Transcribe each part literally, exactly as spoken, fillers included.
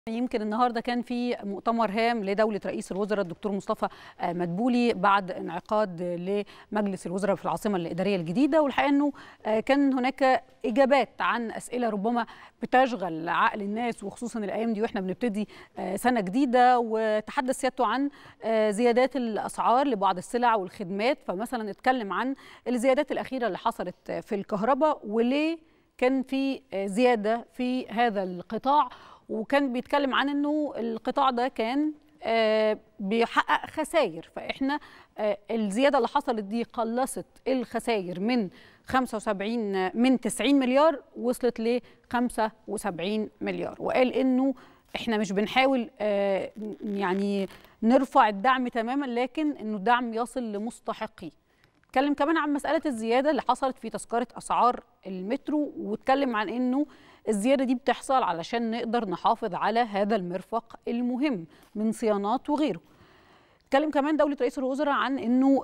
يمكن النهارده كان في مؤتمر هام لدولة رئيس الوزراء الدكتور مصطفى مدبولي بعد انعقاد لمجلس الوزراء في العاصمة الإدارية الجديدة، والحقيقة أنه كان هناك إجابات عن أسئلة ربما بتشغل عقل الناس، وخصوصا الأيام دي وإحنا بنبتدي سنة جديدة. وتحدث سيادته عن زيادات الأسعار لبعض السلع والخدمات، فمثلا اتكلم عن الزيادات الأخيرة اللي حصلت في الكهرباء وليه كان في زيادة في هذا القطاع، وكان بيتكلم عن انه القطاع ده كان بيحقق خسائر، فاحنا الزياده اللي حصلت دي قلصت الخسائر من خمسة وسبعين من تسعين مليار وصلت ل خمسة وسبعين مليار. وقال انه احنا مش بنحاول يعني نرفع الدعم تماما، لكن انه الدعم يصل لمستحقيه. اتكلم كمان عن مساله الزياده اللي حصلت في تذكره اسعار المترو، واتكلم عن انه الزيادة دي بتحصل علشان نقدر نحافظ على هذا المرفق المهم من صيانات وغيره. اتكلم كمان دولة رئيس الوزراء عن انه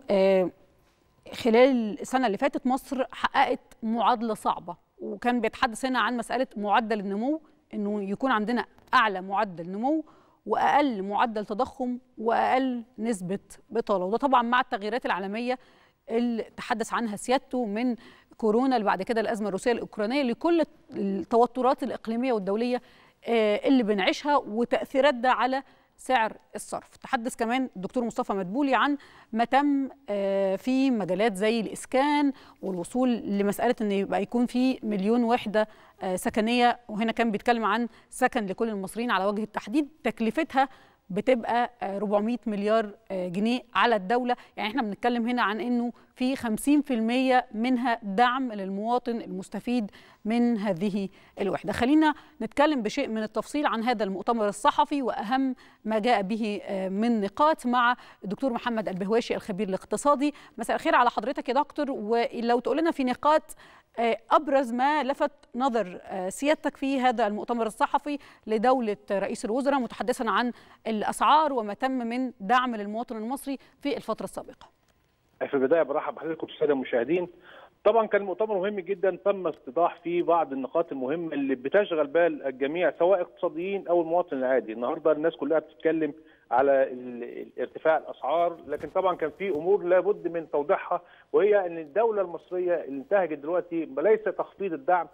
خلال السنة اللي فاتت مصر حققت معادلة صعبة، وكان بيتحدث هنا عن مسألة معدل النمو، انه يكون عندنا اعلى معدل نمو واقل معدل تضخم واقل نسبة بطالة، وده طبعا مع التغييرات العالمية اللي تحدث عنها سيادته، من كورونا اللي بعد كده الأزمة الروسية الأوكرانية، لكل التوترات الإقليمية والدولية اللي بنعيشها وتأثيرات ده على سعر الصرف. تحدث كمان الدكتور مصطفى مدبولي عن ما تم في مجالات زي الإسكان والوصول لمسألة أن يبقى يكون في مليون وحدة سكنية، وهنا كان بيتكلم عن سكن لكل المصريين على وجه التحديد، تكلفتها بتبقى أربعمائة مليار جنيه على الدولة. يعني احنا بنتكلم هنا عن انه في خمسين بالمئة منها دعم للمواطن المستفيد من هذه الوحدة. خلينا نتكلم بشيء من التفصيل عن هذا المؤتمر الصحفي وأهم ما جاء به من نقاط مع الدكتور محمد البهواشي الخبير الاقتصادي. مساء الخير على حضرتك يا دكتور، ولو تقول لنا في نقاط أبرز ما لفت نظر سيادتك في هذا المؤتمر الصحفي لدولة رئيس الوزراء، متحدثا عن الأسعار وما تم من دعم للمواطن المصري في الفترة السابقة. في البداية برحب بحضرتك والسادة المشاهدين. طبعا كان مؤتمر مهم جدا، تم استيضاح فيه بعض النقاط المهمة اللي بتشغل بال الجميع سواء اقتصاديين أو المواطن العادي. النهارده الناس كلها بتتكلم على ارتفاع الاسعار، لكن طبعا كان في امور لابد من توضيحها، وهي ان الدوله المصريه اللي انتهجت دلوقتي ليس تخفيض الدعم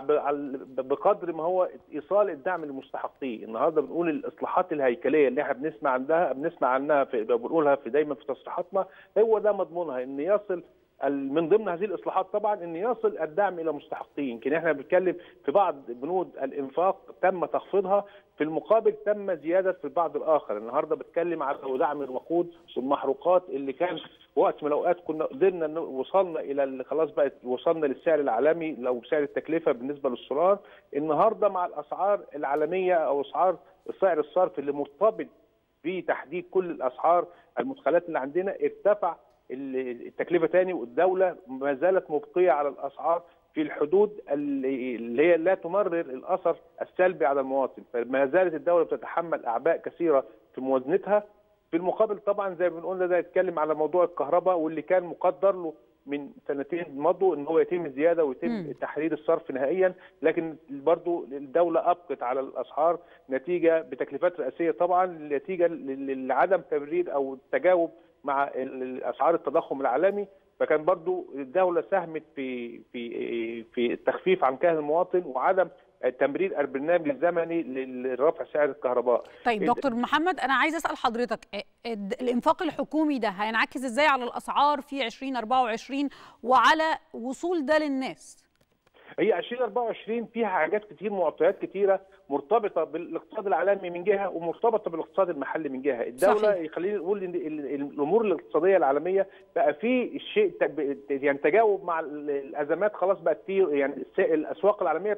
بقدر ما هو ايصال الدعم للمستحقين. النهارده بنقول الاصلاحات الهيكليه اللي احنا بنسمع عنها بنسمع عنها في بنقولها في دايما في تصريحاتنا، هو ده مضمونها، ان يصل من ضمن هذه الاصلاحات طبعا ان يصل الدعم الى مستحقين. يمكن احنا بنتكلم في بعض بنود الانفاق تم تخفيضها، في المقابل تم زياده في البعض الاخر. النهارده بتكلم على دعم الوقود والمحروقات اللي كان وقت من الاوقات كنا قدرنا وصلنا الى خلاص بقت وصلنا للسعر العالمي لو سعر التكلفه بالنسبه للسولار. النهارده مع الاسعار العالميه او اسعار سعر الصرف اللي مرتبط بتحديد كل الاسعار المدخلات اللي عندنا، ارتفع التكلفه ثاني، والدوله ما زالت مبقيه على الاسعار في الحدود اللي هي لا تمرر الاثر السلبي على المواطن، فما زالت الدوله بتتحمل اعباء كثيره في موازنتها. في المقابل طبعا زي ما بنقول ده يتكلم على موضوع الكهرباء، واللي كان مقدر له من سنتين مضوا ان هو يتم الزياده ويتم م. تحرير الصرف نهائيا، لكن برضو الدوله ابقت على الاسعار نتيجه بتكلفات رئاسيه طبعا، نتيجه لعدم تبرير او التجاوب مع اسعار التضخم العالمي. فكان برضو الدوله ساهمت في في في التخفيف عن كاهل المواطن وعدم تمرير البرنامج الزمني لرفع سعر الكهرباء. طيب دكتور محمد، انا عايز اسال حضرتك، الانفاق الحكومي ده هينعكس ازاي على الاسعار في ألفين وأربعة وعشرين وعلى وصول ده للناس؟ هي ألفين وأربعة وعشرين فيها حاجات كتير، معطيات كتيره مرتبطه بالاقتصاد العالمي من جهه ومرتبطه بالاقتصاد المحلي من جهه. الدوله خلينا نقول ان الامور الاقتصاديه العالميه بقى في شيء يعني تجاوب مع الازمات، خلاص بقت في يعني الاسواق العالميه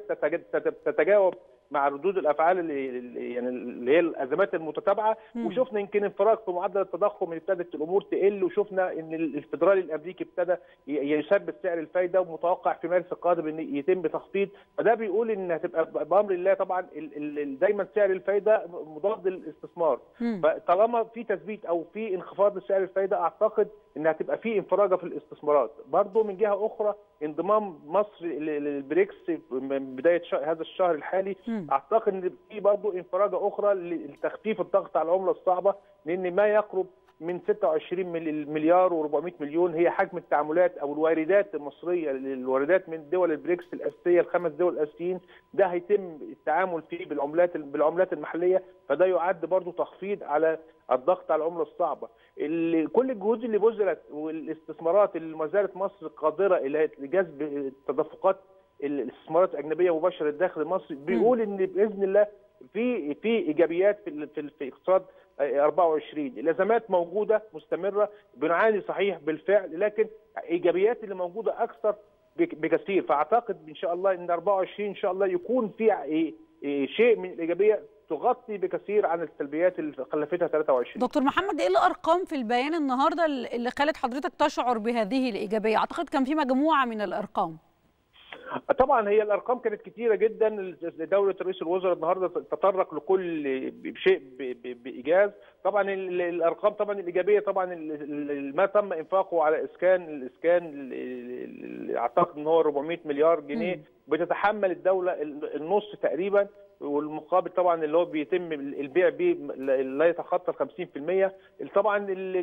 بتتجاوب مع ردود الافعال اللي يعني اللي هي الازمات المتتابعه، وشفنا يمكن انفراج في معدل التضخم اللي ابتدت الامور تقل، وشفنا ان الفدرالي الامريكي ابتدى يثبت سعر الفايده، ومتوقع في مارس القادم ان يتم تخفيض. فده بيقول ان هتبقى بامر الله طبعا دايما سعر الفايده مضاد للاستثمار، فطالما في تثبيت او في انخفاض لسعر الفايده اعتقد ان هتبقى في انفراجه في الاستثمارات. برضه من جهه اخرى انضمام مصر للبريكس من بدايه هذا الشهر الحالي. م. اعتقد ان في برضه انفراجه اخرى لتخفيف الضغط على العمله الصعبه، لان ما يقرب من ستة وعشرين مليار وأربعمائة مليون هي حجم التعاملات او الواردات المصريه، الواردات من دول البريكس الاساسيه، الخمس دول الاساسيين، ده هيتم التعامل فيه بالعملات بالعملات المحليه، فده يعد برضه تخفيض على الضغط على العمله الصعبه. اللي كل الجهود اللي بذلت والاستثمارات اللي ما زالت مصر قادره الى جذب تدفقات الاستثمارات الاجنبيه مباشره داخل مصر، بيقول ان باذن الله في في ايجابيات في في, في اقتصاد أربعة وعشرين. الازمات موجوده مستمره، بنعاني صحيح بالفعل، لكن ايجابيات اللي موجوده اكثر بكثير. فاعتقد ان شاء الله ان أربعة وعشرين ان شاء الله يكون في شيء من الايجابيه تغطي بكثير عن السلبيات اللي خلفتها ثلاثة وعشرين. دكتور محمد، ايه الارقام في البيان النهارده اللي خلت حضرتك تشعر بهذه الايجابيه؟ اعتقد كان في مجموعه من الارقام. طبعا هي الارقام كانت كثيره جدا. دوله رئيس الوزراء النهارده تطرق لكل شيء بايجاز. طبعا الارقام طبعا الايجابيه، طبعا ما تم انفاقه على اسكان الاسكان اعتقد ان هو أربعمائة مليار جنيه، بتتحمل الدوله النص تقريبا، والمقابل طبعا اللي هو بيتم البيع بيه لا يتخطى خمسين بالمئة. طبعا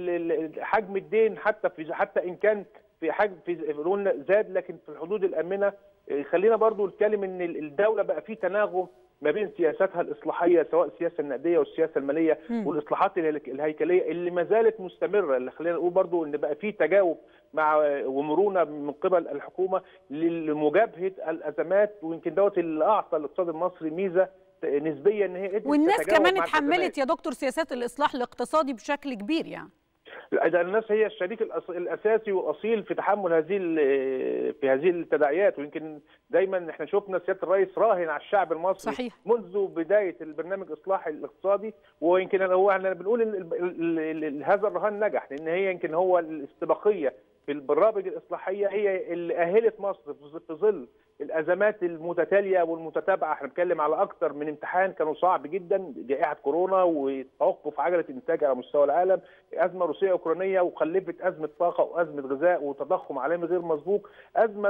حجم الدين حتى في حتى ان كان في حجم في قلنا زاد، لكن في الحدود الامنه. خلينا برضو نتكلم ان الدوله بقى في تناغم ما بين سياساتها الاصلاحيه، سواء السياسه النقديه والسياسه الماليه م. والاصلاحات الهيكليه اللي ما زالت مستمره، اللي خلينا نقول برضو ان بقى في تجاوب مع ومرونه من قبل الحكومه لمجابهه الازمات، ويمكن دوت اللي اعطى الاقتصاد المصري ميزه نسبيا ان هي والناس كمان اتحملت يا دكتور سياسات الاصلاح الاقتصادي بشكل كبير. يعني الناس هي الشريك الاساسي والاصيل في تحمل هذه في هذه التداعيات، ويمكن دايما احنا شفنا سياده الرئيس راهن على الشعب المصري صحيح. منذ بدايه البرنامج الاصلاحي الاقتصادي، ويمكن هو احنا بنقول ان هذا الرهان نجح، لان هي يمكن هو الاستباقيه في البرامج الاصلاحيه هي اللي اهلت مصر في ظل الازمات المتتاليه والمتتابعه. احنا بنتكلم على اكثر من امتحان كانوا صعب جدا، جائحه كورونا وتوقف عجله الانتاج على مستوى العالم، ازمه روسيه اوكرانيه وخلفت ازمه طاقه وازمه غذاء وتضخم عالمي غير مسبوق، ازمه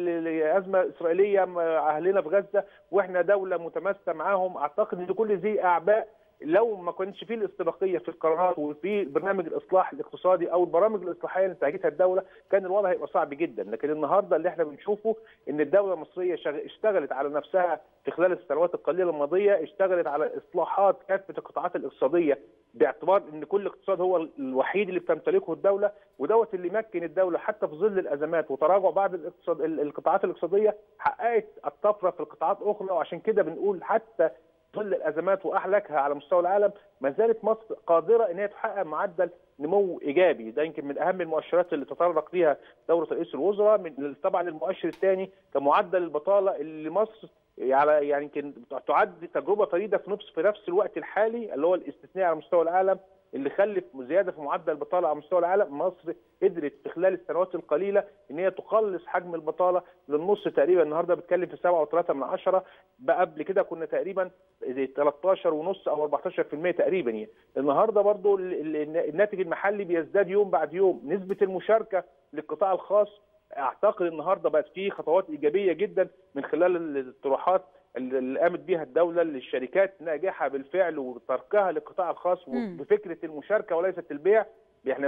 ازمه اسرائيليه مع اهلنا في غزه واحنا دوله متماسكه معاهم. اعتقد ان كل ذي اعباء لو ما كانش فيه الاستباقيه في القرارات وفي برنامج الاصلاح الاقتصادي او البرامج الاصلاحيه اللي انتهجتها الدوله، كان الوضع هيبقى صعب جدا. لكن النهارده اللي احنا بنشوفه ان الدوله المصريه اشتغلت على نفسها في خلال السنوات القليله الماضيه، اشتغلت على اصلاحات كافه القطاعات الاقتصاديه، باعتبار ان كل اقتصاد هو الوحيد اللي بتمتلكه الدوله، ودوت اللي مكن الدوله حتى في ظل الازمات وتراجع بعض الاقتصاد القطاعات الاقتصاديه حققت الطفره في القطاعات الاخرى. وعشان كده بنقول حتى ظل الازمات واحلكها على مستوى العالم ما زالت مصر قادره ان هي تحقق معدل نمو ايجابي. ده يمكن من اهم المؤشرات اللي تطرق ليها دوله رئيس الوزراء. من طبعا المؤشر الثاني كمعدل البطاله اللي مصر على يعني يمكن تعد تجربه فريده في نفس في نفس الوقت الحالي اللي هو الاستثنائي على مستوى العالم، اللي خلف زياده في معدل البطاله على مستوى العالم. مصر قدرت في خلال السنوات القليله ان هي تقلص حجم البطاله للنص تقريبا. النهارده بتتكلم في سبعة وثلاثة من عشرة، بقى قبل كده كنا تقريبا ثلاثة عشر ونص او أربعة عشر بالمئة تقريبا. يعني النهارده برضو الناتج المحلي بيزداد يوم بعد يوم. نسبه المشاركه للقطاع الخاص اعتقد النهارده بقت فيه خطوات ايجابيه جدا من خلال الطروحات اللي قامت بيها الدوله للشركات ناجحه بالفعل وتركها للقطاع الخاص بفكره المشاركه وليست البيع. احنا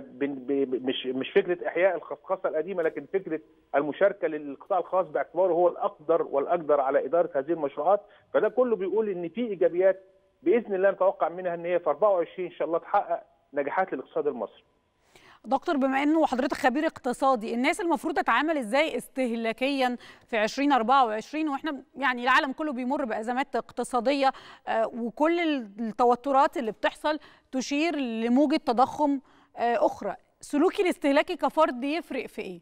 مش مش فكره احياء الخصخصه القديمه، لكن فكره المشاركه للقطاع الخاص باعتباره هو الاقدر والاقدر على اداره هذه المشروعات. فده كله بيقول ان في ايجابيات باذن الله نتوقع منها ان هي في أربعة وعشرين ان شاء الله تحقق نجاحات للاقتصاد المصري. دكتور، بما انه حضرتك خبير اقتصادي، الناس المفروض تتعامل ازاي استهلاكيا في ألفين وأربعة وعشرين واحنا يعني العالم كله بيمر بازمات اقتصاديه وكل التوترات اللي بتحصل تشير لموجه تضخم اخرى؟ سلوكي الاستهلاكي كفرد يفرق في ايه؟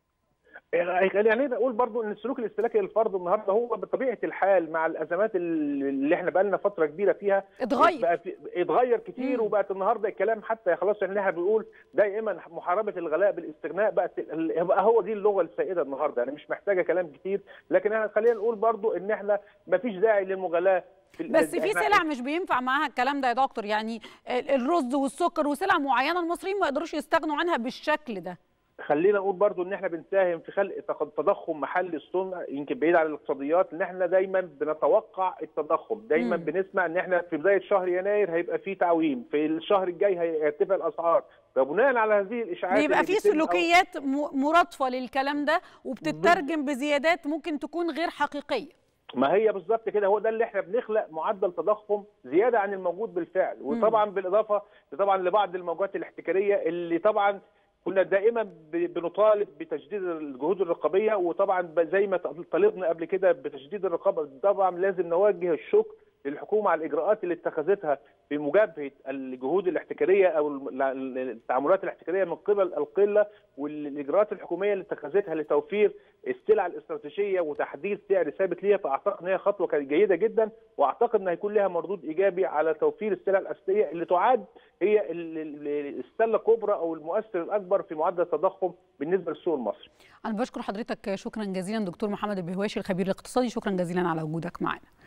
يعني نقول برضو ان السلوك الاستهلاكي للفرد النهارده هو بطبيعه الحال مع الازمات اللي احنا بقى لنا فتره كبيره فيها اتغير بقى اتغير كتير. مم. وبقت النهارده الكلام حتى خلاص احنا بنقول دائما محاربه الغلاء بالاستغناء، بقت بقى هو دي اللغه السائده النهارده. يعني مش محتاجه كلام كتير، لكن احنا خلينا نقول برضو ان احنا ما فيش داعي للمغالاه. بس في سلع مش بينفع معاها الكلام ده يا دكتور، يعني الرز والسكر وسلع معينه المصريين ما يقدروش يستغنوا عنها بالشكل ده. خلينا نقول برضو ان احنا بنساهم في خلق تضخم محلي الصنع، يمكن بعيد عن الاقتصاديات، ان احنا دايما بنتوقع التضخم، دايما مم. بنسمع ان احنا في بدايه شهر يناير هيبقى في تعويم، في الشهر الجاي هيرتفع الاسعار، فبناء على هذه الاشاعات بيبقى في سلوكيات مرادفه للكلام ده وبتترجم بزيادات ممكن تكون غير حقيقيه. ما هي بالظبط كده، هو ده اللي احنا بنخلق معدل تضخم زياده عن الموجود بالفعل، وطبعا بالاضافه طبعا لبعض الموجات الاحتكاريه اللي طبعا كنا دائما بنطالب بتجديد الجهود الرقابيه، وطبعا زي ما طالبنا قبل كده بتجديد الرقابه، طبعا لازم نوجه الشكر للحكومه على الاجراءات اللي اتخذتها في مجابهه الجهود الاحتكاريه او التعاملات الاحتكاريه من قبل القله، والاجراءات الحكوميه اللي اتخذتها لتوفير السلع الاستراتيجيه وتحديد سعر ثابت ليها، فاعتقد ان هي خطوه كانت جيده جدا، واعتقد ان هيكون لها مردود ايجابي على توفير السلع الاساسيه اللي تعد هي السله الكبرى او المؤثر الاكبر في معدل التضخم بالنسبه للسوق المصري. انا بشكر حضرتك شكرا جزيلا دكتور محمد البهواشي الخبير الاقتصادي، شكرا جزيلا على وجودك معنا.